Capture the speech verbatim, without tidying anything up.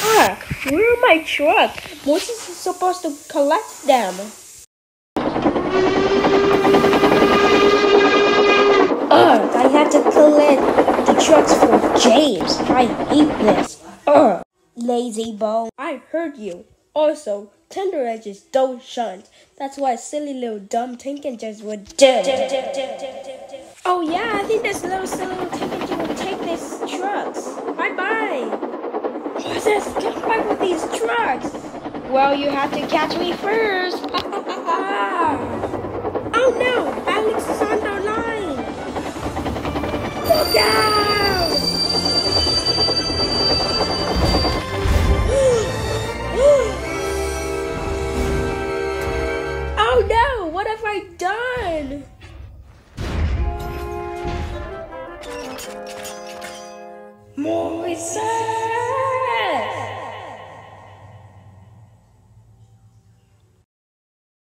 Ugh, where are my truck? Moses is supposed to collect them. Ugh, I have to collect the trucks for James. I hate this. Ugh, lazy bone. I heard you. Also, tender edges don't shunt. That's why silly little dumb Tinkingers would do. Oh yeah, I think this little silly little Tinkinger will take these trucks. Bye-bye. Moses, get back with these trucks. Well, you have to catch me first. Oh no, Alex is on the line. Look out! Oh no, what have I done? Moises!